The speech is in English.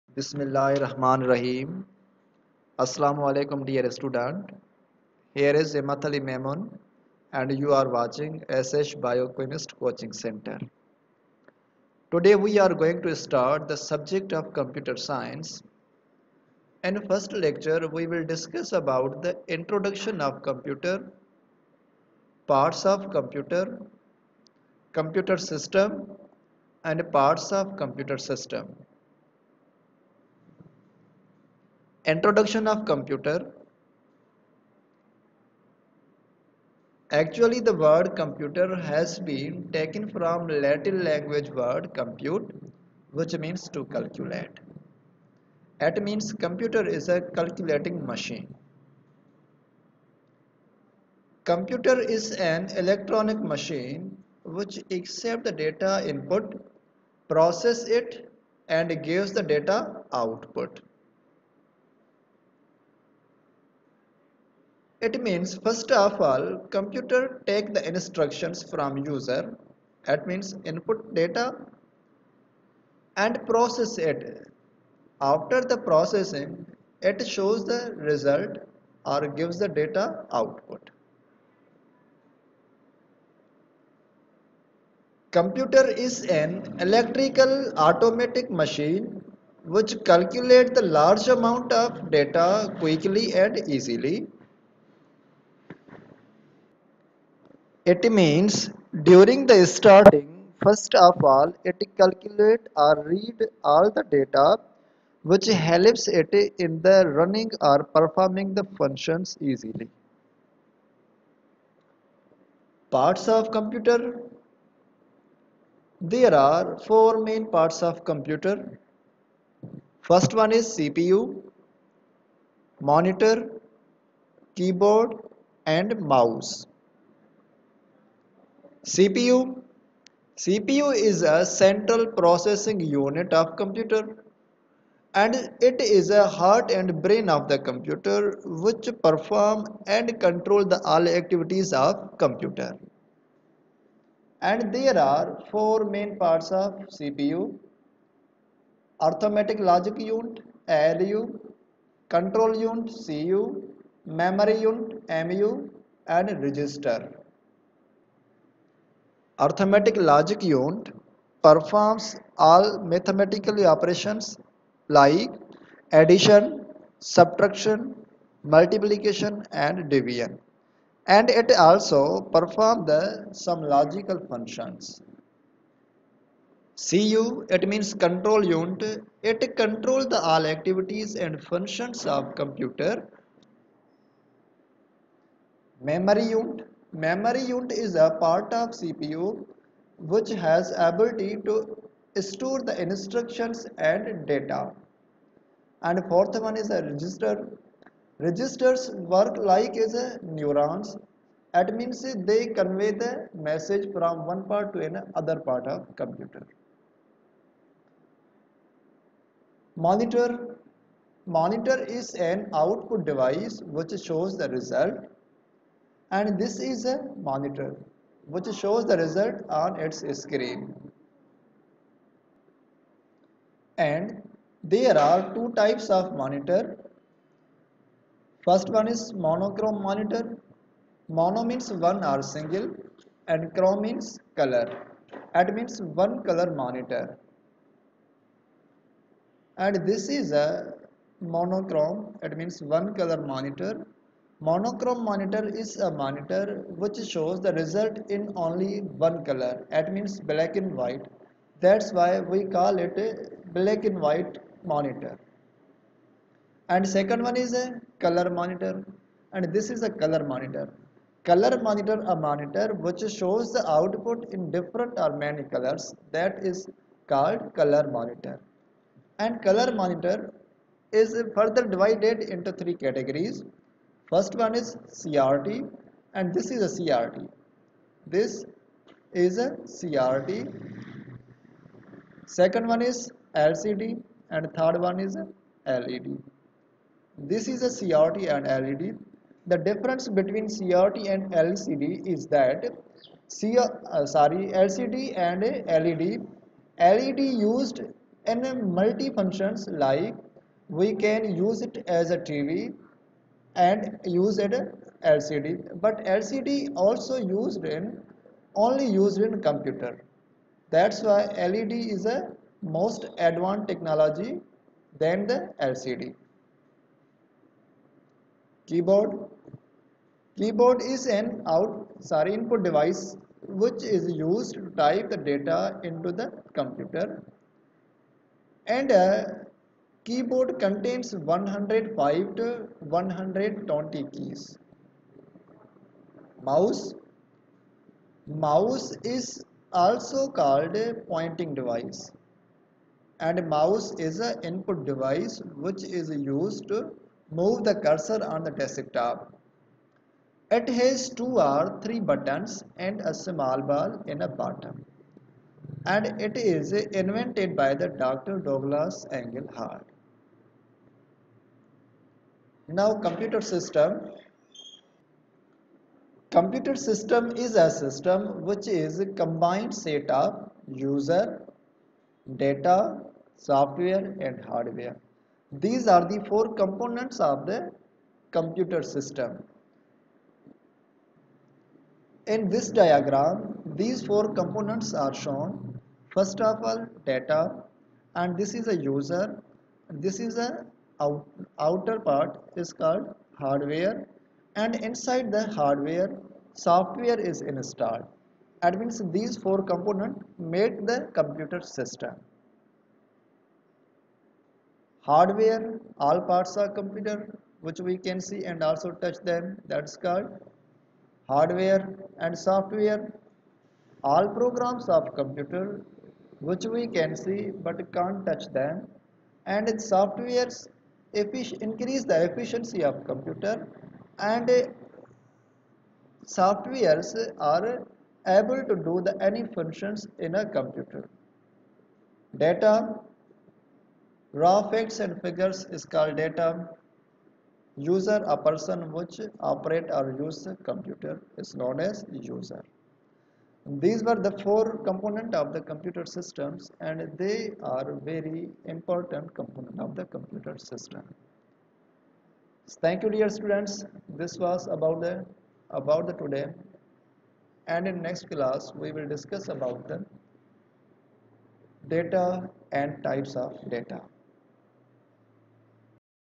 Bismillahirrahmanirrahim. Assalamu alaikum dear student. Here is Imathali Memon and you are watching SH Biochemist Coaching Center. Today we are going to start the subject of computer science. In first lecture we will discuss about the introduction of computer, parts of computer, computer system and parts of computer system. Introduction of computer. Actually, the word computer has been taken from Latin language word compute, which means to calculate. It means computer is a calculating machine. Computer is an electronic machine which accepts the data input, process it, and gives the data output. It means first of all, computer take the instructions from user. That means input data and process it. After the processing, it shows the result or gives the data output. Computer is an electrical automatic machine which calculates the large amount of data quickly and easily. It means during the starting, first of all, it calculate or read all the data which helps it in the running or performing the functions easily. Parts of computer. There are four main parts of computer. First one is CPU, monitor, keyboard and mouse. CPU. CPU is a central processing unit of computer and it is a heart and brain of the computer which perform and control the all activities of computer. And there are four main parts of CPU: arithmetic logic unit ALU, control unit CU, memory unit MU, and register. Arithmetic logic unit performs all mathematical operations like addition, subtraction, multiplication and division, and it also performs some logical functions. CU, it means control unit. It controls the all activities and functions of computer. Memory unit. Memory unit is a part of CPU which has ability to store the instructions and data. And fourth one is a register. Registers work like as a neurons. That means they convey the message from one part to another part of computer. Monitor. Monitor is an output device which shows the result, and this is a monitor which shows the result on its screen. And there are two types of monitor. First one is monochrome monitor. Mono means one or single and chrome means color. That means one color monitor. And this is a monochrome, it means one color monitor. Monochrome monitor is a monitor which shows the result in only one color, that means black and white. That's why we call it a black and white monitor. And second one is a color monitor, and this is a color monitor. Color monitor, a monitor which shows the output in different or many colors, that is called color monitor. And color monitor is further divided into three categories. First one is CRT, and this is a CRT. This is a CRT. Second one is LCD, and third one is LED. This is a CRT and LED. The difference between CRT and LCD is that LCD and LED. LED used and multi-functions, like we can use it as a TV and use it as LCD, but LCD also only used in computer. That's why LED is a most advanced technology than the LCD. Keyboard. Keyboard is an input device which is used to type the data into the computer, and a keyboard contains 105 to 120 keys. Mouse. Mouse is also called a pointing device, and mouse is an input device which is used to move the cursor on the desktop. It has two or three buttons and a small ball in the bottom, and it is invented by the Dr. Douglas Engelhardt. Now, computer system. Computer system is a system which is a combined set of user, data, software and hardware. These are the four components of the computer system. In this diagram, these four components are shown. First of all, data, and this is a user. This is a outer part is called hardware, and inside the hardware, software is installed. That means these four components make the computer system. Hardware, all parts of computer which we can see and also touch them, that's called hardware. And software, all programs of computer which we can see but can't touch them. And softwares increase the efficiency of computer, and softwares are able to do the any functions in a computer. Data, raw facts and figures is called data. User, a person which operate or use a computer, is known as user. These were the four components of the computer systems, and they are very important component of the computer system. Thank you, dear students. This was about the today, and in next class we will discuss about the data and types of data.